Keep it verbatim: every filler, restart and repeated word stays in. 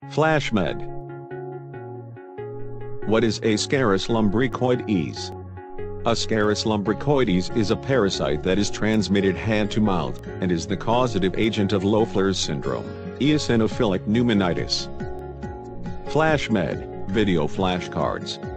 FlashMed. What is Ascaris lumbricoides? Ascaris lumbricoides is a parasite that is transmitted hand to mouth, and is the causative agent of Loeffler's syndrome, eosinophilic pneumonitis. FlashMed, video flashcards.